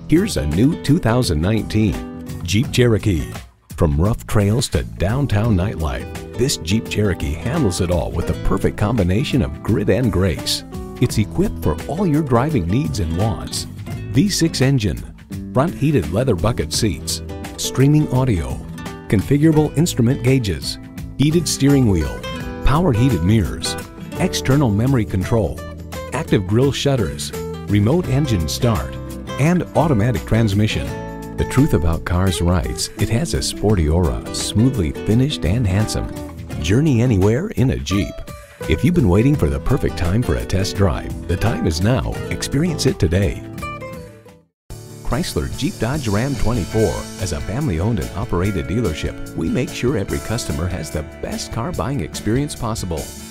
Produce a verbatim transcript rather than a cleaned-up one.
Here's a new two thousand nineteen Jeep Cherokee. From rough trails to downtown nightlife, this Jeep Cherokee handles it all with the perfect combination of grit and grace. It's equipped for all your driving needs and wants. V six engine, front heated leather bucket seats, streaming audio, configurable instrument gauges, heated steering wheel, power heated mirrors, external memory control, active grille shutters, remote engine start, and automatic transmission. The truth about cars writes, it has a sporty aura, smoothly finished and handsome. Journey anywhere in a Jeep. If you've been waiting for the perfect time for a test drive, the time is now. Experience it today. Chrysler Jeep Dodge Ram twenty-four. As a family-owned and operated dealership, we make sure every customer has the best car buying experience possible.